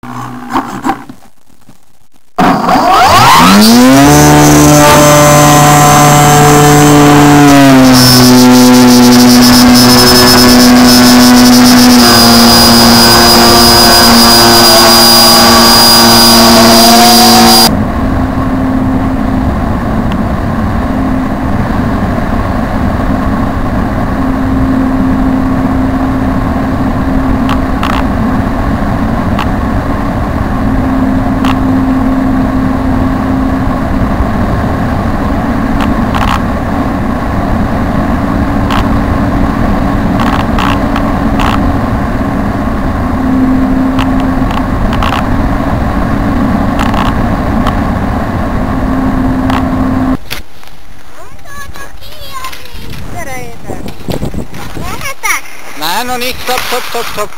Nein, noch nicht. Stopp, stopp, stopp, stopp.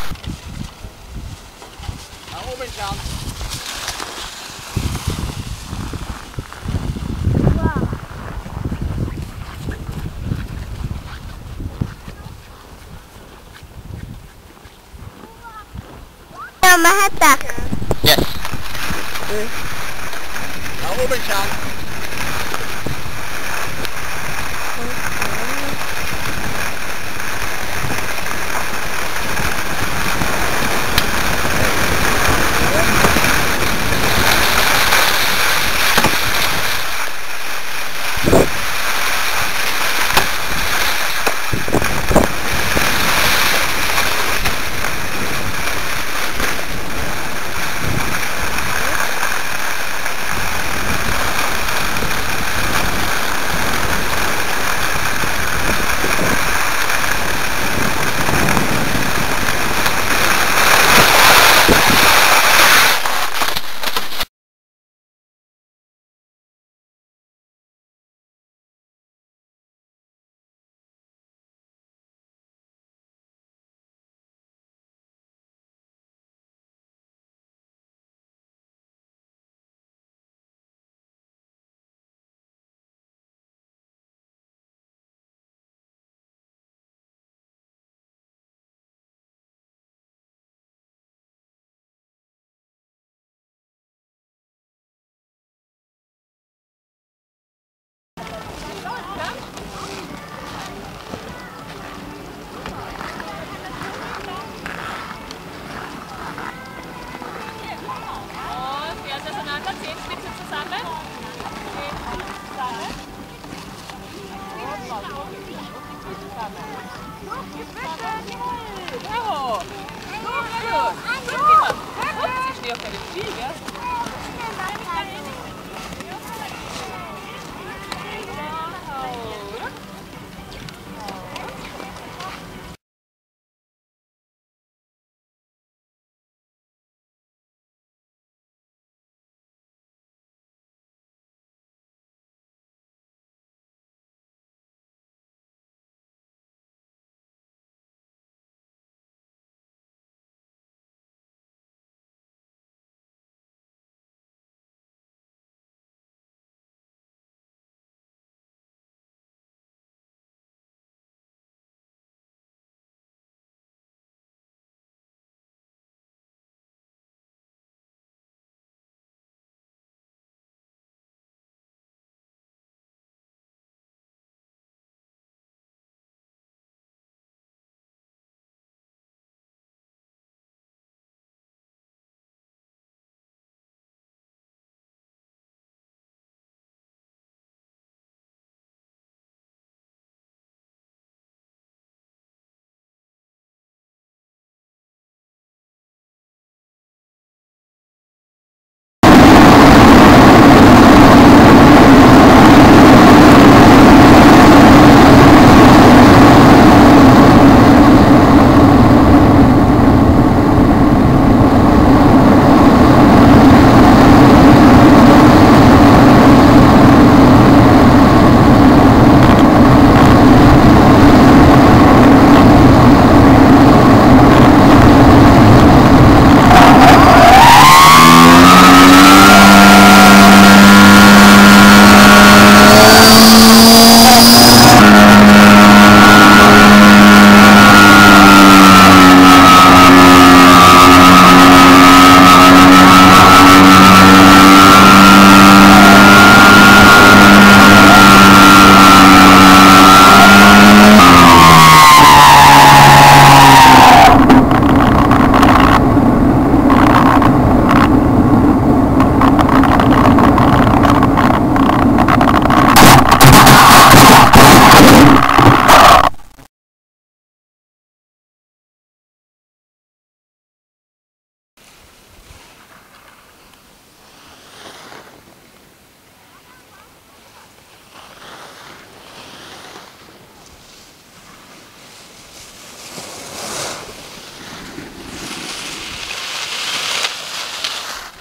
Nach oben schauen. Mahatak. Yes. Nach oben schauen. Bravo! Super! Super! Sie steht auf deinem Ziel, gell?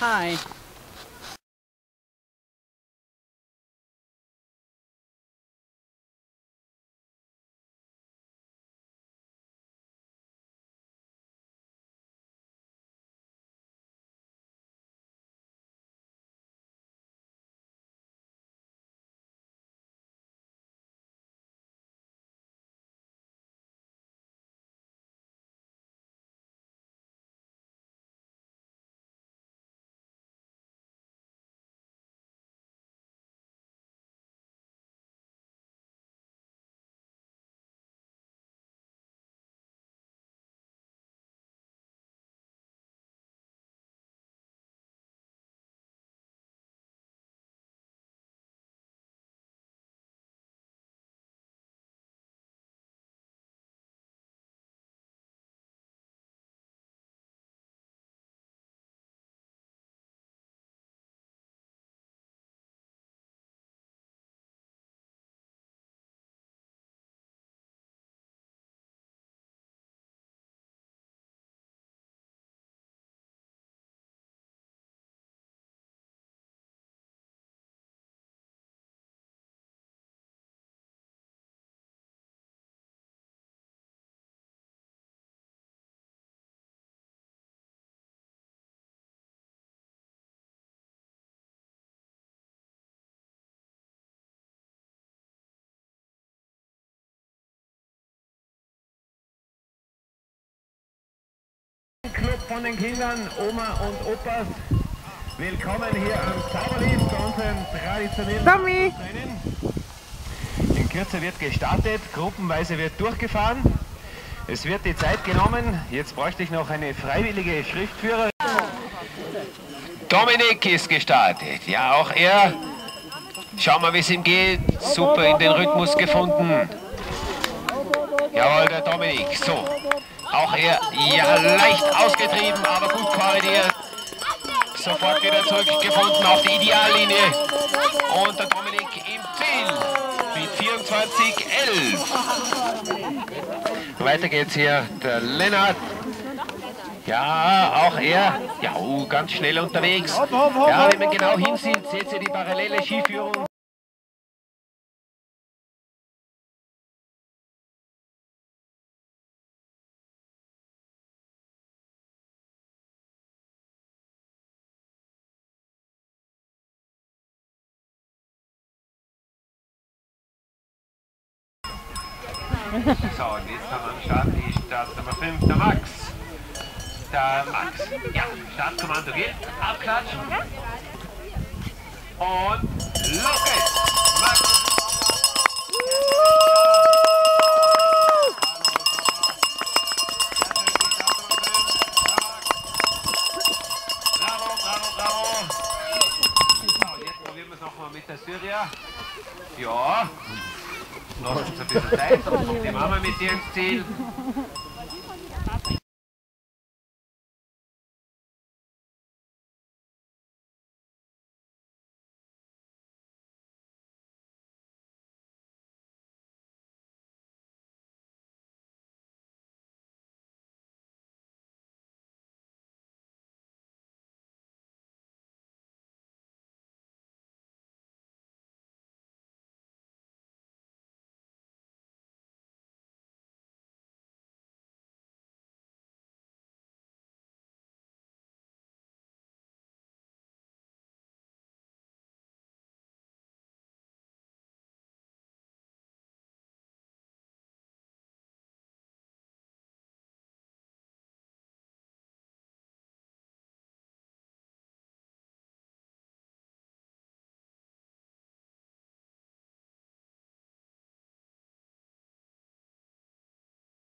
Hi. Club von den Kindern, Oma und Opas. Willkommen hier am Zauberlift bei unserem traditionellen Rennen. In Kürze wird gestartet, gruppenweise wird durchgefahren. Es wird die Zeit genommen. Jetzt bräuchte ich noch eine freiwillige Schriftführerin. Dominik ist gestartet. Ja, auch er. Schauen wir, wie es ihm geht. Super in den Rhythmus gefunden. Jawohl, der Dominik. So. Auch er, ja, leicht ausgetrieben, aber gut korrigiert. Sofort wieder zurückgefunden auf die Ideallinie. Und der Dominik im Ziel mit 24,11. Weiter geht's hier, der Lennart. Ja, auch er, ja, ganz schnell unterwegs. Ja, wenn man genau hinsieht, seht ihr die parallele Skiführung. So, und jetzt haben wir am Start die Startnummer 5, der Max. Der Max. Ja, Startkommando geht. Abklatschen. Und los geht's. Max. Bravo, bravo, bravo. So, jetzt probieren wir es nochmal mit der Styria. Ja. Lass uns ein bisschen Zeit, sonst kommt die Mama mit dir ins Ziel.